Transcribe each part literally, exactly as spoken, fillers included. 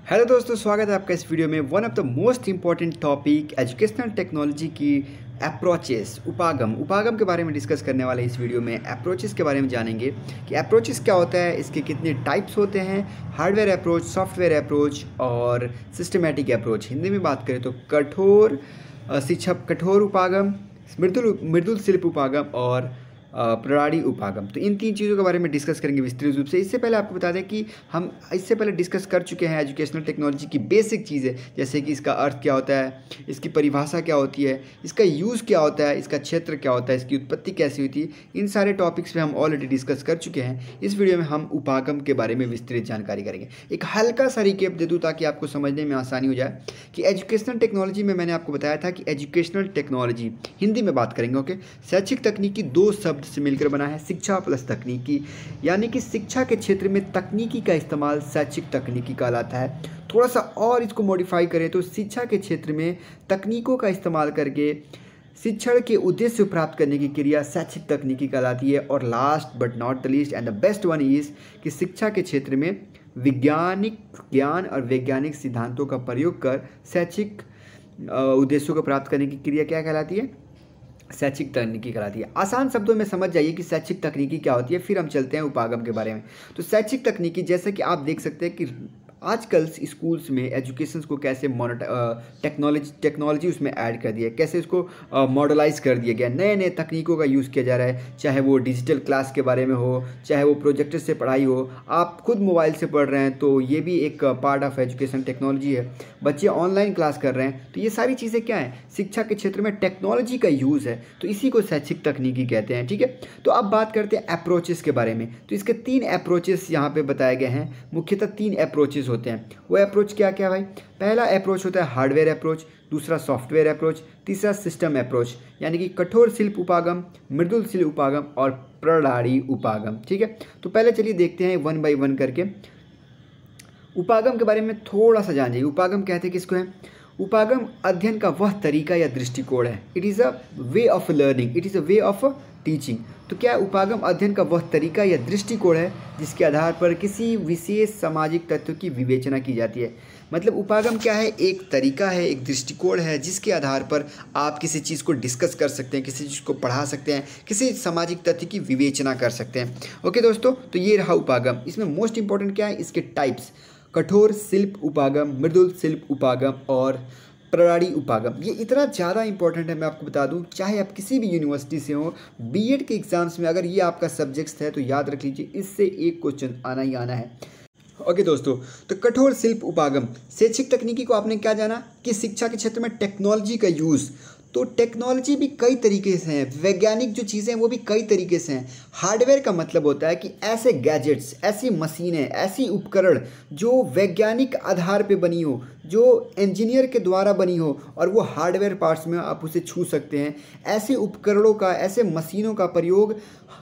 Hello दोस्तों, स्वागत है आपका इस वीडियो में। One of the most important topic educational technology की अप्रोचेस, उपागम उपागम के बारे में डिस्कस करने वाले इस वीडियो में अप्रोचेस के बारे में जानेंगे कि अप्रोचेस क्या होता है, इसके कितने टाइप्स होते हैं, हार्डवेयर अप्रोच, सॉफ्टवेयर अप्रोच और सिस्टमैटिक अप्रोच। हिंदी में बात करें तो कठोर शिक्षा, कठोर उपागम, मृदुल मृदुल शिल्प उपागम और प्रणाली उपागम। तो इन तीन चीज़ों के बारे में डिस्कस करेंगे विस्तृत रूप से। इससे पहले आपको बता दें कि हम इससे पहले डिस्कस कर चुके हैं एजुकेशनल टेक्नोलॉजी की बेसिक चीज़ें, जैसे कि इसका अर्थ क्या होता है, इसकी परिभाषा क्या होती है, इसका यूज़ क्या होता है, इसका क्षेत्र क्या होता है, इसकी उत्पत्ति कैसी हुई थी। इन सारे टॉपिक्स पे हम ऑलरेडी डिस्कस कर चुके हैं। इस वीडियो में हम उपागम के बारे में विस्तृत जानकारी करेंगे। एक हल्का सा रिकेप दे दूँ ताकि आपको समझने में आसानी हो जाए कि एजुकेशनल टेक्नोलॉजी में मैंने आपको बताया था कि एजुकेशनल टेक्नोलॉजी हिंदी में बात करेंगे, ओके। शैक्षिक तकनीकी दो शब्द से मिलकर बना है, शिक्षा प्लस तकनीकी, यानी कि शिक्षा के क्षेत्र में तकनीकी का इस्तेमाल शैक्षिक तकनीकी कहलाता है। थोड़ा सा और इसको मॉडिफाई करें तो शिक्षा के क्षेत्र में तकनीकों का इस्तेमाल करके शिक्षण के उद्देश्य प्राप्त करने की क्रिया शैक्षिक तकनीकी कहलाती है। और last but not the least and the best one is कि शिक्षा के क्षेत्र में वैज्ञानिक ज्ञान और वैज्ञानिक सिद्धांतों का प्रयोग कर शैक्षिक उद्देश्यों को प्राप्त करने की क्रिया क्या कहलाती है, शैक्षिक तकनीकी कहलाती है। आसान शब्दों में समझ जाइए कि शैक्षिक तकनीकी क्या होती है, फिर हम चलते हैं उपागम के बारे में। तो शैक्षिक तकनीकी, जैसे कि आप देख सकते हैं कि आजकल स्कूल्स में एजुकेशन को कैसे टेक्नोलॉजी टेक्नोलॉजी उसमें ऐड कर दिया है, कैसे उसको मॉडलाइज कर दिया गया, नए नए तकनीकों का यूज़ किया जा रहा है। चाहे वो डिजिटल क्लास के बारे में हो, चाहे वो प्रोजेक्टर से पढ़ाई हो, आप खुद मोबाइल से पढ़ रहे हैं तो ये भी एक पार्ट ऑफ एजुकेशन टेक्नोलॉजी है। बच्चे ऑनलाइन क्लास कर रहे हैं तो ये सारी चीज़ें क्या हैं, शिक्षा के क्षेत्र में टेक्नोलॉजी का यूज़ है, तो इसी को शैक्षिक तकनीकी कहते हैं, ठीक है। तो अब बात करते हैं अप्रोचेस के बारे में। तो इसके तीन अप्रोचेस यहाँ पे बताए गए हैं, मुख्यतः तीन अप्रोचेस होते हैं। वो अप्रोच क्या क्या भाई? पहला अप्रोच होता है हार्डवेयर अप्रोच, दूसरा सॉफ्टवेयर अप्रोच, तीसरा सिस्टम अप्रोच, यानी कि कठोर शिल्प उपागम, मृदुल शिल्प उपागम और प्रणाली उपागम, ठीक है। तो पहले चलिए देखते हैं वन बाय वन करके। उपागम के बारे में थोड़ा सा जान जाइए। उपागम कहते हैं किसको है? उपागम अध्ययन का वह तरीका या दृष्टिकोण है। It is a way of learning, it is a way of teaching. तो क्या उपागम अध्ययन का वह तरीका या दृष्टिकोण है जिसके आधार पर किसी विशेष सामाजिक तत्व की विवेचना की जाती है। मतलब उपागम क्या है? एक तरीका है, एक दृष्टिकोण है जिसके आधार पर आप किसी चीज़ को डिस्कस कर सकते हैं, किसी चीज़ को पढ़ा सकते हैं, किसी सामाजिक तथ्य की विवेचना कर सकते हैं। ओके दोस्तों, तो ये रहा उपागम। इसमें मोस्ट इंपॉर्टेंट क्या है? इसके टाइप्स, कठोर शिल्प उपागम, मृदुल शिल्प उपागम और प्रणाली उपागम। ये इतना ज़्यादा इंपॉर्टेंट है, मैं आपको बता दूं, चाहे आप किसी भी यूनिवर्सिटी से हो, बीएड के एग्जाम्स में अगर ये आपका सब्जेक्ट्स है तो याद रख लीजिए इससे एक क्वेश्चन आना ही आना है। ओके दोस्तों, तो कठोर शिल्प उपागम, शैक्षिक तकनीकी को आपने क्या जाना कि शिक्षा के क्षेत्र में टेक्नोलॉजी का यूज़। तो टेक्नोलॉजी भी कई तरीके से हैं, वैज्ञानिक जो चीज़ें हैं वो भी कई तरीके से हैं। हार्डवेयर का मतलब होता है कि ऐसे गैजेट्स, ऐसी मशीनें, ऐसी उपकरण जो वैज्ञानिक आधार पे बनी हो, जो इंजीनियर के द्वारा बनी हो और वो हार्डवेयर पार्ट्स में आप उसे छू सकते हैं। ऐसे उपकरणों का, ऐसे मशीनों का प्रयोग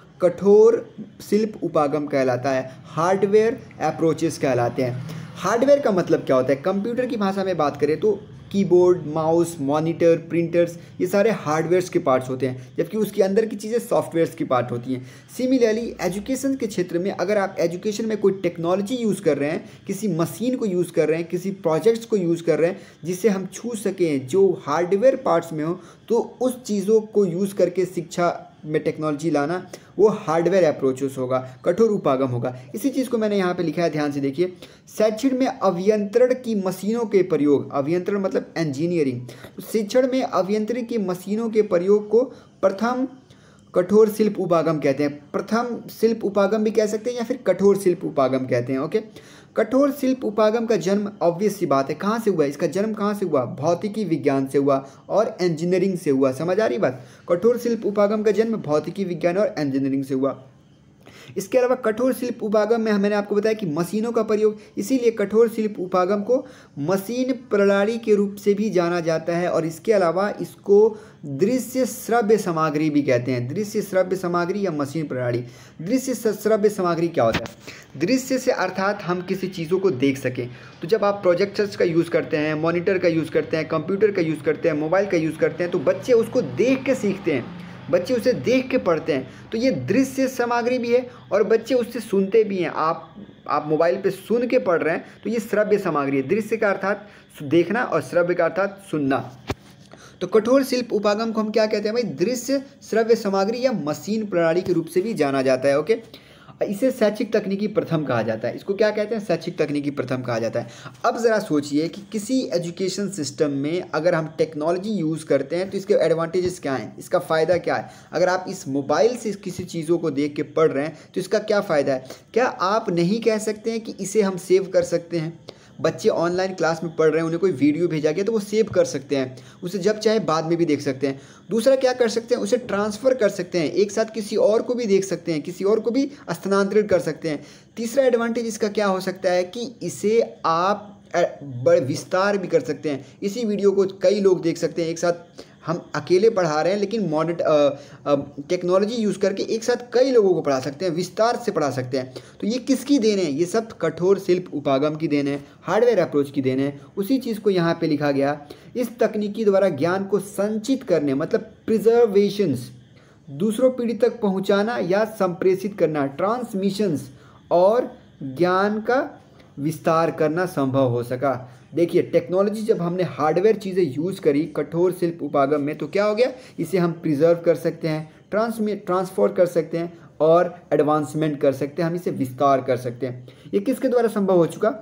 कठोर शिल्प उपागम कहलाता है, हार्डवेयर अप्रोचेस कहलाते हैं। हार्डवेयर का मतलब क्या होता है? कंप्यूटर की भाषा में बात करें तो कीबोर्ड, माउस, मॉनिटर, प्रिंटर्स, ये सारे हार्डवेयर्स के पार्ट्स होते हैं, जबकि उसके अंदर की चीज़ें सॉफ्टवेयर्स की पार्ट होती हैं। सिमिलरली एजुकेशन के क्षेत्र में अगर आप एजुकेशन में कोई टेक्नोलॉजी यूज़ कर रहे हैं, किसी मशीन को यूज़ कर रहे हैं, किसी प्रोजेक्ट्स को यूज़ कर रहे हैं जिसे हम छू सकें, जो हार्डवेयर पार्ट्स में हो, तो उस चीज़ों को यूज़ करके शिक्षा में टेक्नोलॉजी लाना, वो हार्डवेयर अप्रोचेस होगा, कठोर उपागम होगा। इसी चीज़ को मैंने यहाँ पे लिखा है, ध्यान से देखिए। शिक्षण में अभियंत्रण की मशीनों के प्रयोग, अभियंत्रण मतलब इंजीनियरिंग, शिक्षण में अभियंत्रण की मशीनों के प्रयोग को प्रथम कठोर शिल्प उपागम कहते हैं। प्रथम शिल्प उपागम भी कह सकते हैं या फिर कठोर शिल्प उपागम कहते हैं, ओके। कठोर शिल्प उपागम का जन्म ऑब्वियस सी बात है, कहाँ से हुआ? इसका जन्म कहाँ से हुआ? भौतिकी विज्ञान से हुआ और इंजीनियरिंग से हुआ। समझ आ रही बात? कठोर शिल्प उपागम का जन्म भौतिकी विज्ञान और इंजीनियरिंग से हुआ। इसके अलावा कठोर शिल्प उपागम में मैंने आपको बताया कि मशीनों का प्रयोग, इसीलिए कठोर शिल्प उपागम को मशीन प्रणाली के रूप से भी जाना जाता है। और इसके अलावा इसको दृश्य श्रव्य सामग्री भी कहते हैं। दृश्य श्रव्य सामग्री या मशीन प्रणाली। दृश्य श्रव्य सामग्री क्या होता है? दृश्य से अर्थात हम किसी चीज़ों को देख सकें। तो जब आप प्रोजेक्टर्स का यूज़ करते हैं, मॉनिटर का यूज़ करते हैं, कंप्यूटर का यूज़ करते हैं, मोबाइल का यूज़ करते हैं, तो बच्चे उसको देख के सीखते हैं। बच्चे उसे देख के पढ़ते हैं। तो ये दृश्य सामग्री भी है और बच्चे उससे सुनते भी हैं। आप आप मोबाइल पे सुन के पढ़ रहे हैं तो ये श्रव्य सामग्री है। दृश्य का अर्थात देखना और श्रव्य का अर्थात सुनना। तो कठोर शिल्प उपागम को हम क्या कहते हैं भाई? दृश्य श्रव्य सामग्री या मशीन प्रणाली के रूप से भी जाना जाता है। ओके, इसे शैक्षिक तकनीकी प्रथम कहा जाता है। इसको क्या कहते हैं? शैक्षिक तकनीकी प्रथम कहा जाता है। अब ज़रा सोचिए कि किसी एजुकेशन सिस्टम में अगर हम टेक्नोलॉजी यूज़ करते हैं तो इसके एडवांटेजेस क्या हैं, इसका फ़ायदा क्या है? अगर आप इस मोबाइल से किसी चीज़ों को देख के पढ़ रहे हैं तो इसका क्या फ़ायदा है? क्या आप नहीं कह सकते हैं कि इसे हम सेव कर सकते हैं? बच्चे ऑनलाइन क्लास में पढ़ रहे हैं, उन्हें कोई वीडियो भेजा गया तो वो सेव कर सकते हैं, उसे जब चाहे बाद में भी देख सकते हैं। दूसरा क्या कर सकते हैं? उसे ट्रांसफ़र कर सकते हैं, एक साथ किसी और को भी देख सकते हैं, किसी और को भी स्थानांतरित कर सकते हैं। तीसरा एडवांटेज इसका क्या हो सकता है कि इसे आप बड़े विस्तार भी कर सकते हैं। इसी वीडियो को कई लोग देख सकते हैं एक साथ। हम अकेले पढ़ा रहे हैं लेकिन मॉडर्न टेक्नोलॉजी यूज़ करके एक साथ कई लोगों को पढ़ा सकते हैं, विस्तार से पढ़ा सकते हैं। तो ये किसकी देन है? ये सब कठोर शिल्प उपागम की देन है, हार्डवेयर अप्रोच की देन है। उसी चीज़ को यहाँ पे लिखा गया, इस तकनीकी द्वारा ज्ञान को संचित करने मतलब प्रिजर्वेशंस, दूसरों पीढ़ी तक पहुँचाना या संप्रेषित करना, ट्रांसमिशंस और ज्ञान का विस्तार करना संभव हो सका। देखिए, टेक्नोलॉजी जब हमने हार्डवेयर चीज़ें यूज़ करी कठोर शिल्प उपागम में तो क्या हो गया? इसे हम प्रिजर्व कर सकते हैं, ट्रांसमिट ट्रांसफर कर सकते हैं और एडवांसमेंट कर सकते हैं, हम इसे विस्तार कर सकते हैं। ये किसके द्वारा संभव हो चुका?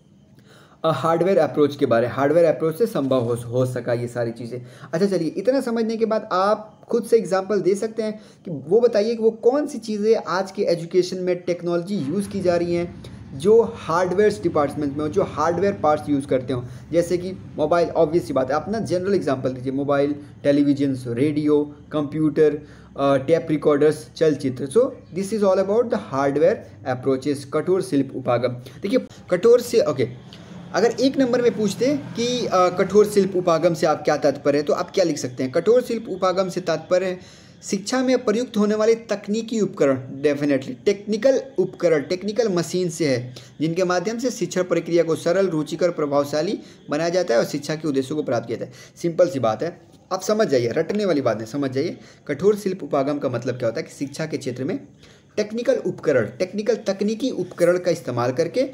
हार्डवेयर अप्रोच के बारे हार्डवेयर अप्रोच से संभव हो हो सका ये सारी चीज़ें। अच्छा चलिए, इतना समझने के बाद आप खुद से एग्जांपल दे सकते हैं कि वो बताइए कि वो कौन सी चीज़ें आज के एजुकेशन में टेक्नोलॉजी यूज़ की जा रही हैं जो हार्डवेयर डिपार्टमेंट में हो, जो हार्डवेयर पार्ट्स यूज़ करते हो। जैसे कि मोबाइल, ऑब्वियस सी बात है, अपना जनरल एग्जांपल दीजिए, mobile, television, radio, computer, tape recorders, चलचित्र। So this is all about the hardware approaches, कठोर शिल्प उपागम। देखिए, कठोर से ओके okay, अगर एक नंबर में पूछते कि आ, कठोर शिल्प उपागम से आप क्या तात्पर्य है तो आप क्या लिख सकते हैं? कठोर शिल्प उपागम से तात्पर्य है शिक्षा में प्रयुक्त होने वाले तकनीकी उपकरण, डेफिनेटली टेक्निकल उपकरण, टेक्निकल मशीन से है, जिनके माध्यम से शिक्षण प्रक्रिया को सरल, रुचिकर, प्रभावशाली बनाया जाता है और शिक्षा के उद्देश्यों को प्राप्त किया जाता है। सिंपल सी बात है, आप समझ जाइए, रटने वाली बात है, समझ जाइए। कठोर शिल्प उपागम का मतलब क्या होता है कि शिक्षा के क्षेत्र में टेक्निकल उपकरण, टेक्निकल तकनीकी उपकरण का इस्तेमाल करके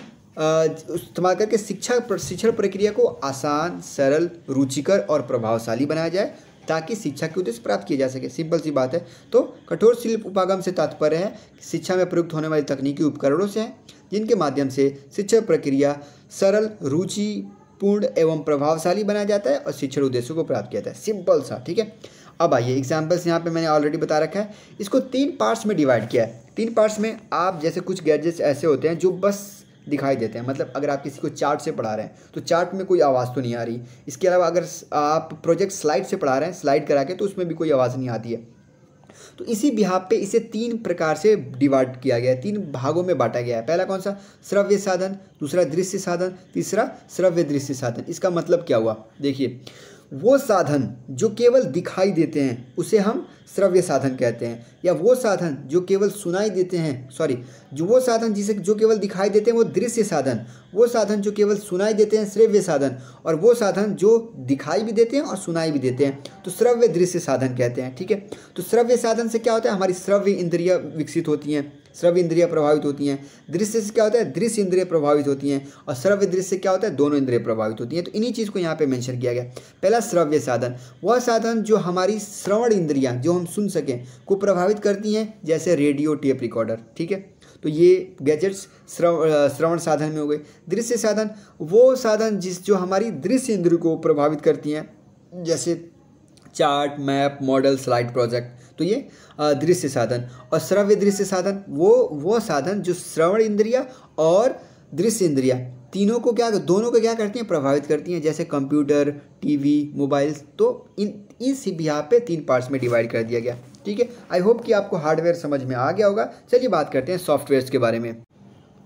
इस्तेमाल करके शिक्षा शिक्षण प्रक्रिया को आसान, सरल, रुचिकर और प्रभावशाली बनाया जाए ताकि शिक्षा के उद्देश्य प्राप्त किए जा सके। सिंपल सी बात है। तो कठोर शिल्प उपागम से तात्पर्य है शिक्षा में प्रयुक्त होने वाली तकनीकी उपकरणों से है, जिनके माध्यम से शिक्षण प्रक्रिया सरल, रुचिपूर्ण एवं प्रभावशाली बनाया जाता है और शिक्षण उद्देश्यों को प्राप्त किया जाता है। सिंपल सा, ठीक है। अब आइए एग्जाम्पल्स यहाँ पे मैंने ऑलरेडी बता रखा है, इसको तीन पार्ट्स में डिवाइड किया है। तीन पार्ट्स में आप जैसे कुछ गैजेट्स ऐसे होते हैं जो बस दिखाई देते हैं, मतलब अगर आप किसी को चार्ट से पढ़ा रहे हैं तो चार्ट में कोई आवाज़ तो नहीं आ रही। इसके अलावा अगर आप प्रोजेक्ट स्लाइड से पढ़ा रहे हैं, स्लाइड करा के, तो उसमें भी कोई आवाज़ नहीं आती है। तो इसी बिहाफ पे इसे तीन प्रकार से डिवाइड किया गया है, तीन भागों में बांटा गया है। पहला कौन सा? श्रव्य साधन, दूसरा दृश्य साधन, तीसरा श्रव्य दृश्य साधन। इसका मतलब क्या हुआ? देखिए, वो साधन जो केवल दिखाई देते हैं उसे हम श्रव्य साधन कहते हैं, या वो साधन जो केवल सुनाई देते हैं, सॉरी जो वो साधन जिसे जो केवल दिखाई देते हैं वो दृश्य साधन, वो साधन जो केवल सुनाई देते हैं श्रव्य साधन, और वो साधन जो दिखाई भी देते हैं और सुनाई भी देते हैं तो श्रव्य दृश्य साधन कहते हैं। ठीक है। तो श्रव्य साधन से क्या होता है? हमारी श्रव्य इंद्रियाँ विकसित होती हैं, श्रव्य इंद्रियाँ प्रभावित होती हैं। दृश्य से क्या होता है? दृश्य इंद्रियाँ प्रभावित होती हैं। और श्रव्य दृश्य से क्या होता है? दोनों इंद्रियाँ प्रभावित होती हैं। तो इन्हीं चीज़ को यहाँ पे मेंशन किया गया। पहला श्रव्य साधन, वह साधन जो हमारी श्रवण इंद्रियाँ जो हम सुन सकें को प्रभावित करती हैं, जैसे रेडियो, टेप रिकॉर्डर। ठीक है। तो ये गैजेट्स श्रव श्रवण साधन में हो गए। दृश्य साधन, वो साधन जिस जो हमारी दृश्य इंद्रिय को प्रभावित करती हैं, जैसे chart, map, model, slide, project. तो ये दृश्य साधन। और श्रव्य दृश्य साधन, वो वो साधन जो श्रवण इंद्रिया और दृश्य इंद्रिया तीनों को क्या दोनों को क्या करती हैं? प्रभावित करती हैं, जैसे कंप्यूटर, टीवी, मोबाइल। तो इन इस बिहार पे तीन पार्ट्स में डिवाइड कर दिया गया। ठीक है। आई होप कि आपको हार्डवेयर समझ में आ गया होगा। चलिए बात करते हैं सॉफ्टवेयर्स के बारे में।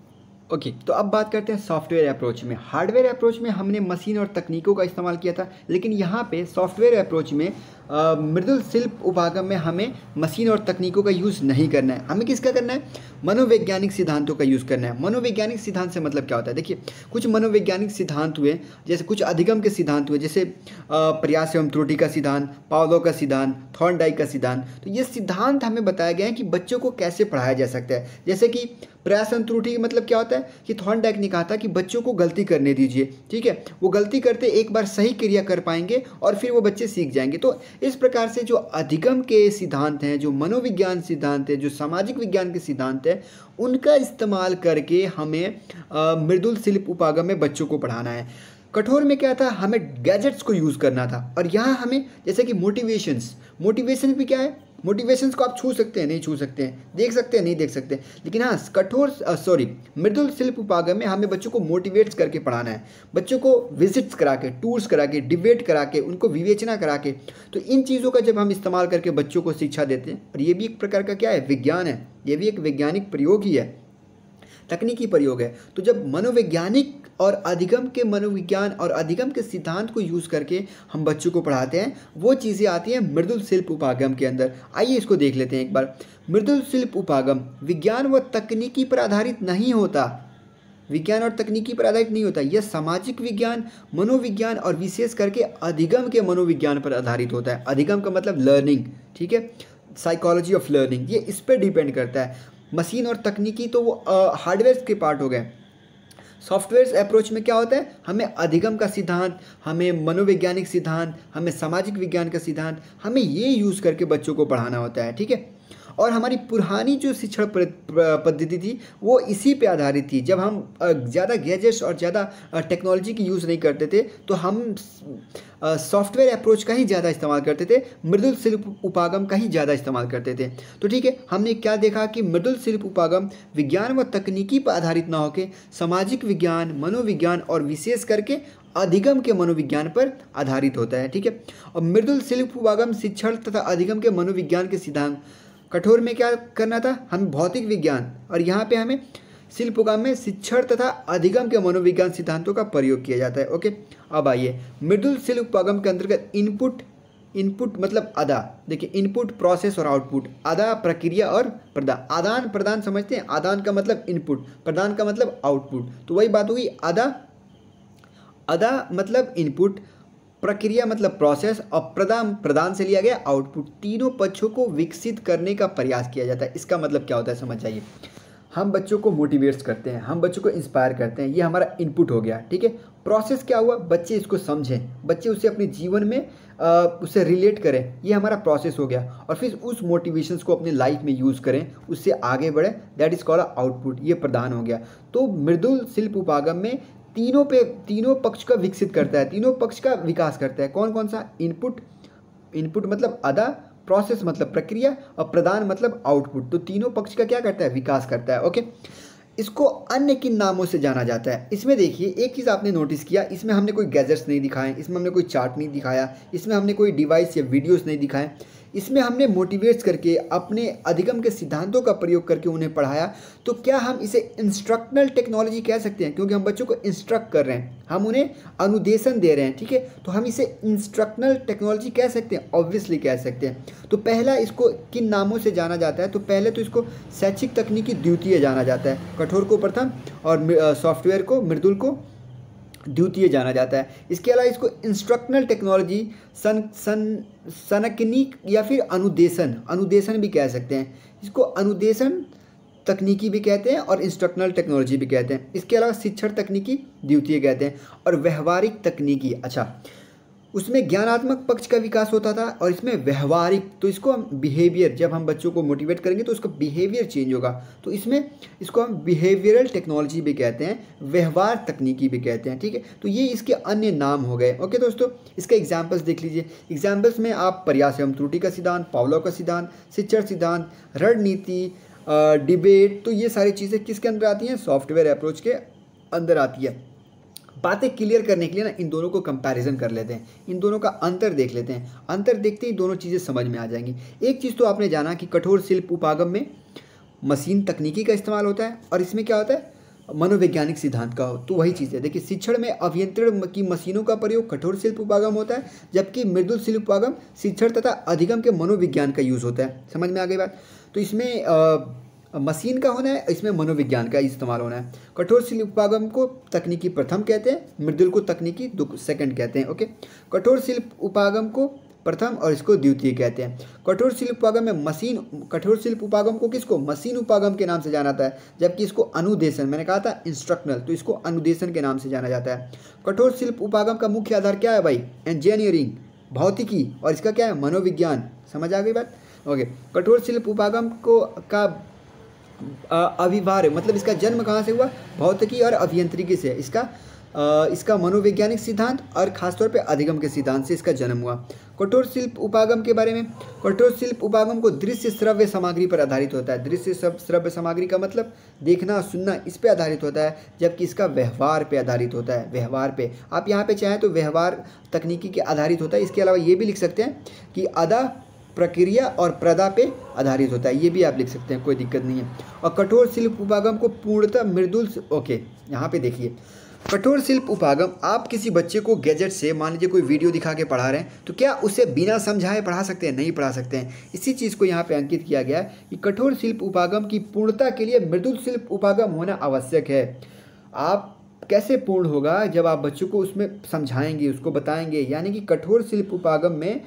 ओके okay, तो अब बात करते हैं सॉफ्टवेयर अप्रोच में। हार्डवेयर अप्रोच में हमने मशीन और तकनीकों का इस्तेमाल किया था, लेकिन यहाँ पे सॉफ्टवेयर अप्रोच में मृदुल शिल्प उपागम में हमें मशीन और तकनीकों का यूज़ नहीं करना है। हमें किसका करना है? मनोवैज्ञानिक सिद्धांतों का यूज़ करना है। मनोवैज्ञानिक सिद्धांत से मतलब क्या होता है? देखिए, कुछ मनोवैज्ञानिक सिद्धांत हुए, जैसे कुछ अधिगम के सिद्धांत हुए, जैसे प्रयास एवं त्रुटि का सिद्धांत, पावलोव का सिद्धांत, थॉर्नडाइक का सिद्धांत। तो ये सिद्धांत हमें बताया गया है कि बच्चों को कैसे पढ़ाया जा सकता है। जैसे कि प्रयास एवं त्रुटि मतलब क्या होता है कि थॉर्नडाइक ने कहा था कि बच्चों को गलती करने दीजिए, ठीक है, वो गलती करते एक बार सही क्रिया कर पाएंगे और फिर वो बच्चे सीख जाएंगे। तो इस प्रकार से जो अधिगम के सिद्धांत हैं, जो मनोविज्ञान सिद्धांत है, जो सामाजिक विज्ञान के सिद्धांत है, उनका इस्तेमाल करके हमें मृदुल शिल्प उपागम में बच्चों को पढ़ाना है। कठोर में क्या था? हमें गैजेट्स को यूज़ करना था। और यहाँ हमें जैसे कि मोटिवेशंस, मोटिवेशन भी क्या है? मोटिवेशंस को आप छू सकते हैं, नहीं छू सकते हैं, देख सकते हैं, नहीं देख सकते, लेकिन हाँ कठोर सॉरी मृदुल शिल्प उपागम में हमें बच्चों को मोटिवेट्स करके पढ़ाना है। बच्चों को विजिट्स करा के, टूर्स करा के, डिबेट करा के, उनको विवेचना करा के। तो इन चीज़ों का जब हम इस्तेमाल करके बच्चों को शिक्षा देते हैं, और ये भी एक प्रकार का क्या है? विज्ञान है, ये भी एक वैज्ञानिक प्रयोग ही है, तकनीकी प्रयोग है। तो जब मनोवैज्ञानिक और अधिगम के मनोविज्ञान और अधिगम के सिद्धांत को यूज़ करके हम बच्चों को पढ़ाते हैं, वो चीज़ें आती हैं मृदुल शिल्प उपागम के अंदर। आइए इसको देख लेते हैं एक बार। मृदुल शिल्प उपागम विज्ञान व तकनीकी पर आधारित नहीं होता, विज्ञान और तकनीकी पर आधारित नहीं होता। यह सामाजिक विज्ञान, मनोविज्ञान और विशेष करके अधिगम के मनोविज्ञान पर आधारित होता है। अधिगम का मतलब लर्निंग, ठीक है, साइकोलॉजी ऑफ लर्निंग, ये इस पर डिपेंड करता है। मशीन और तकनीकी तो वो हार्डवेयर के पार्ट हो गए। सॉफ्टवेयर अप्रोच में क्या होता है? हमें अधिगम का सिद्धांत, हमें मनोवैज्ञानिक सिद्धांत, हमें सामाजिक विज्ञान का सिद्धांत, हमें ये यूज़ करके बच्चों को पढ़ाना होता है, ठीक है। और हमारी पुरानी जो शिक्षण पद्धति थी वो इसी पे आधारित थी। जब हम ज़्यादा गैजेट्स और ज़्यादा टेक्नोलॉजी की यूज़ नहीं करते थे, तो हम सॉफ्टवेयर अप्रोच का ही ज़्यादा इस्तेमाल करते थे, मृदुल शिल्प उपागम का ही ज़्यादा इस्तेमाल करते थे। तो ठीक है, हमने क्या देखा कि मृदुल शिल्प उपागम विज्ञान व तकनीकी पर आधारित ना होकर सामाजिक विज्ञान, मनोविज्ञान और विशेष करके अधिगम के मनोविज्ञान पर आधारित होता है, ठीक है। और मृदुल शिल्प उपागम शिक्षण तथा अधिगम के मनोविज्ञान के सिद्धांत। कठोर में क्या करना था? हमें भौतिक विज्ञान, और यहाँ पे हमें शिल्प उपागम में शिक्षण तथा अधिगम के मनोविज्ञान सिद्धांतों का प्रयोग किया जाता है। ओके, अब आइए मृदुल शिल्प उपागम के अंतर्गत इनपुट, इनपुट मतलब अदा। देखिए, इनपुट, प्रोसेस और आउटपुट, अदा प्रक्रिया और प्रदान। आदान प्रदान समझते हैं? आदान का मतलब इनपुट, प्रदान का मतलब आउटपुट। तो वही बात होगी, अदा, अदा मतलब इनपुट, प्रक्रिया मतलब प्रोसेस, और प्रदान, प्रदान से लिया गया आउटपुट। तीनों पक्षों को विकसित करने का प्रयास किया जाता है। इसका मतलब क्या होता है समझ जाइए। हम बच्चों को मोटिवेट्स करते हैं, हम बच्चों को इंस्पायर करते हैं, ये हमारा इनपुट हो गया, ठीक है। प्रोसेस क्या हुआ? बच्चे इसको समझें, बच्चे उसे अपने जीवन में आ, उससे रिलेट करें, ये हमारा प्रोसेस हो गया। और फिर उस मोटिवेशंस को अपने लाइफ में यूज़ करें, उससे आगे बढ़ें, दैट इज़ कॉल्ड आउटपुट, ये प्रदान हो गया। तो मृदुल शिल्प उपागम में तीनों पे, तीनों पक्ष का विकसित करता है, तीनों पक्ष का विकास करता है। कौन कौन सा? इनपुट, इनपुट मतलब अदा, प्रोसेस मतलब प्रक्रिया, और प्रदान मतलब आउटपुट। तो तीनों पक्ष का क्या करता है? विकास करता है। ओके, इसको अन्य किन नामों से जाना जाता है? इसमें देखिए, एक चीज़ आपने नोटिस किया, इसमें हमने कोई गैजेट्स नहीं दिखाए, इसमें हमने कोई चार्ट नहीं दिखाया, इसमें हमने कोई डिवाइस या वीडियोस नहीं दिखाए, इसमें हमने मोटिवेट्स करके अपने अधिगम के सिद्धांतों का प्रयोग करके उन्हें पढ़ाया। तो क्या हम इसे इंस्ट्रक्शनल टेक्नोलॉजी कह सकते हैं? क्योंकि हम बच्चों को इंस्ट्रक्ट कर रहे हैं, हम उन्हें अनुदेशन दे रहे हैं, ठीक है। तो हम इसे इंस्ट्रक्शनल टेक्नोलॉजी कह सकते हैं, ऑब्वियसली कह सकते हैं। तो पहला इसको किन नामों से जाना जाता है? तो पहले तो इसको शैक्षिक तकनीकी द्वितीय जाना जाता है, कठोर को प्रथम और सॉफ्टवेयर को, मृदुल को द्वितीय जाना जाता है। इसके अलावा इसको इंस्ट्रक्शनल टेक्नोलॉजी, सन सन संकनिक या फिर अनुदेशन, अनुदेशन भी कह सकते हैं। इसको अनुदेशन तकनीकी भी कहते हैं और इंस्ट्रक्शनल टेक्नोलॉजी भी कहते हैं। इसके अलावा शिक्षण तकनीकी द्वितीय कहते हैं, और व्यवहारिक तकनीकी, अच्छा, उसमें ज्ञानात्मक पक्ष का विकास होता था, और इसमें व्यवहारिक, तो इसको हम बिहेवियर, जब हम बच्चों को मोटिवेट करेंगे तो उसका बिहेवियर चेंज होगा, तो इसमें इसको हम बिहेवियरल टेक्नोलॉजी भी कहते हैं, व्यवहार तकनीकी भी कहते हैं, ठीक है। तो ये इसके अन्य नाम हो गए। ओके दोस्तों, इसके एग्जाम्पल्स देख लीजिए। एग्जाम्पल्स में आप प्रयास एवं त्रुटि का सिद्धांत, पावलोव का सिद्धांत, शिक्षण सिद्धांत, रणनीति, डिबेट, तो ये सारी चीज़ें किसके अंदर आती हैं? सॉफ्टवेयर अप्रोच के अंदर आती है। बातें क्लियर करने के लिए ना इन दोनों को कंपैरिजन कर लेते हैं, इन दोनों का अंतर देख लेते हैं। अंतर देखते ही दोनों चीज़ें समझ में आ जाएंगी। एक चीज़ तो आपने जाना कि कठोर शिल्प उपागम में मशीन तकनीकी का इस्तेमाल होता है, और इसमें क्या होता है? मनोवैज्ञानिक सिद्धांत का हो, तो वही चीज़ है। देखिए शिक्षण में अभियंत्रण की मशीनों का प्रयोग कठोर शिल्प उपागम होता है, जबकि मृदुल शिल्प उपागम शिक्षण तथा अधिगम के मनोविज्ञान का यूज़ होता है। समझ में आ गई बात। तो इसमें आ, मशीन का होना है, इसमें मनोविज्ञान का इस्तेमाल होना है। कठोर शिल्प उपागम को तकनीकी प्रथम कहते हैं, मृदुल को तकनीकी सेकंड कहते हैं। ओके, कठोर शिल्प उपागम को प्रथम और इसको द्वितीय कहते हैं। कठोर शिल्प उपागम में मशीन कठोर शिल्प उपागम को किसको मशीन उपागम के नाम से जाना जाता है, जबकि इसको अनुदेशन, मैंने कहा था इंस्ट्रक्शनल, तो इसको अनुदेशन के नाम से जाना जाता है। कठोर शिल्प उपागम का मुख्य आधार क्या है भाई, इंजीनियरिंग, भौतिकी, और इसका क्या है, मनोविज्ञान। समझ आ गई बात। ओके, कठोर शिल्प उपागम को का अविभाज्य मतलब इसका जन्म कहाँ से हुआ, भौतिकी और अभियांत्रिकी से। इसका आ, इसका मनोवैज्ञानिक सिद्धांत और खासतौर पे अधिगम के सिद्धांत से इसका जन्म हुआ। कठोर शिल्प उपागम के बारे में, कठोर शिल्प उपागम को दृश्य श्रव्य सामग्री पर आधारित होता है। दृश्य श्रव्य सामग्री का मतलब देखना सुनना, इस पे आधारित होता है, जबकि इसका व्यवहार पे आधारित होता है। व्यवहार पे आप यहाँ पे चाहें तो व्यवहार तकनीकी के आधारित होता है। इसके अलावा ये भी लिख सकते हैं कि अदा प्रक्रिया और प्रदा पे आधारित होता है, ये भी आप लिख सकते हैं, कोई दिक्कत नहीं है। और कठोर शिल्प उपागम को पूर्णतः मृदुल, ओके यहाँ पे देखिए, कठोर शिल्प उपागम, आप किसी बच्चे को गैजेट से मान लीजिए कोई वीडियो दिखा के पढ़ा रहे हैं, तो क्या उसे बिना समझाए पढ़ा सकते हैं, नहीं पढ़ा सकते हैं। इसी चीज़ को यहाँ पे अंकित किया गया है कि कठोर शिल्प उपागम की पूर्णता के लिए मृदुल शिल्प उपागम होना आवश्यक है। आप कैसे पूर्ण होगा, जब आप बच्चों को उसमें समझाएंगे, उसको बताएंगे। यानी कि कठोर शिल्प उपागम में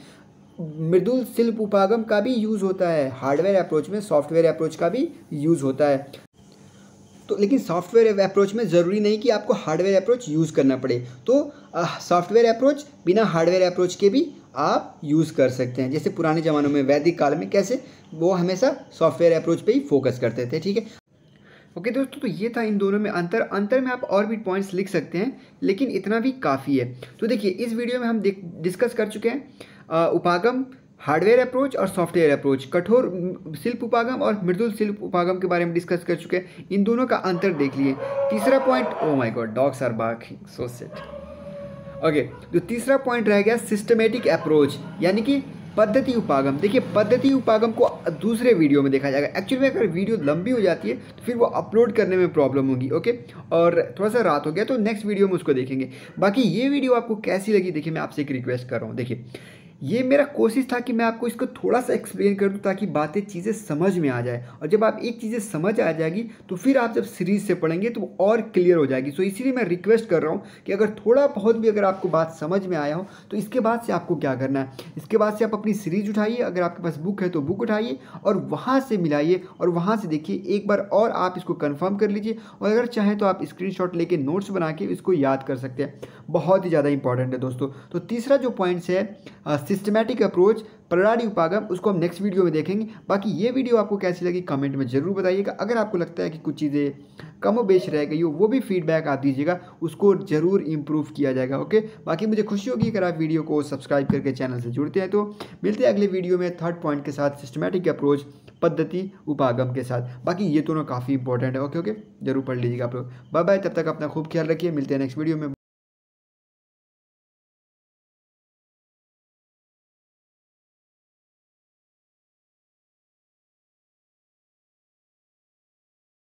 मृदुल शिल्प उपागम का भी यूज़ होता है, हार्डवेयर अप्रोच में सॉफ्टवेयर अप्रोच का भी यूज़ होता है। तो लेकिन सॉफ्टवेयर अप्रोच में ज़रूरी नहीं कि आपको हार्डवेयर अप्रोच यूज़ करना पड़े, तो सॉफ्टवेयर अप्रोच बिना हार्डवेयर अप्रोच के भी आप यूज़ कर सकते हैं। जैसे पुराने ज़मानों में वैदिक काल में कैसे वो हमेशा सॉफ्टवेयर अप्रोच पे ही फोकस करते थे। ठीक है, ओके दोस्तों, तो ये था इन दोनों में अंतर। अंतर में आप और भी पॉइंट्स लिख सकते हैं, लेकिन इतना भी काफ़ी है। तो देखिए इस वीडियो में हम डिस्कस कर चुके हैं उपागम, हार्डवेयर अप्रोच और सॉफ्टवेयर अप्रोच, कठोर शिल्प उपागम और मृदुल शिल्प उपागम के बारे में डिस्कस कर चुके हैं। इन दोनों का अंतर देख लिए। तीसरा point, oh my god dogs are barking so set. Okay, तो तीसरा पॉइंट रह गया सिस्टमेटिक अप्रोच, यानी कि पद्धति उपागम। देखिए पद्धति उपागम को दूसरे वीडियो में देखा जाएगा। एक्चुअली में अगर वीडियो लंबी हो जाती है तो फिर वो अपलोड करने में प्रॉब्लम होगी। ओके, और थोड़ा सा रात हो गया तो नेक्स्ट वीडियो में उसको देखेंगे। बाकी ये वीडियो आपको कैसी लगी, देखिए मैं आपसे एक रिक्वेस्ट कर रहा हूँ। देखिए ये मेरा कोशिश था कि मैं आपको इसको थोड़ा सा एक्सप्लेन कर दूं ताकि बातें चीज़ें समझ में आ जाए, और जब आप एक चीज़ें समझ आ जाएगी तो फिर आप जब सीरीज से पढ़ेंगे तो और क्लियर हो जाएगी। सो इसीलिए मैं रिक्वेस्ट कर रहा हूं कि अगर थोड़ा बहुत भी अगर आपको बात समझ में आया हो तो इसके बाद से आपको क्या करना है, इसके बाद से आप अपनी सीरीज उठाइए, अगर आपके पास बुक है तो बुक उठाइए और वहाँ से मिलाइए और वहाँ से देखिए एक बार और आप इसको कन्फर्म कर लीजिए, और अगर चाहें तो आप स्क्रीनशॉट लेके नोट्स बना के इसको याद कर सकते हैं। बहुत ही ज़्यादा इंपॉर्टेंट है दोस्तों। तो तीसरा जो पॉइंट्स है सिस्टमैटिक अप्रोच, प्रणाली उपागम, उसको हम नेक्स्ट वीडियो में देखेंगे। बाकी ये वीडियो आपको कैसी लगी कमेंट में ज़रूर बताइएगा। अगर आपको लगता है कि कुछ चीज़ें कम व बेश रह गई हो वो भी फीडबैक आप दीजिएगा, उसको ज़रूर इम्प्रूव किया जाएगा। ओके, बाकी मुझे खुशी होगी अगर आप वीडियो को सब्सक्राइब करके चैनल से जुड़ते हैं। तो मिलते हैं अगले वीडियो में थर्ड पॉइंट के साथ, सिस्टमैटिक अप्रोच, पद्धति उपागम के साथ। बाकी ये दोनों काफ़ी इंपॉर्टेंट है। ओके ओके, जरूर पढ़ लीजिएगा आप लोग। बाय बाय, तब तक अपना खूब ख्याल रखिए, मिलते हैं नेक्स्ट वीडियो में।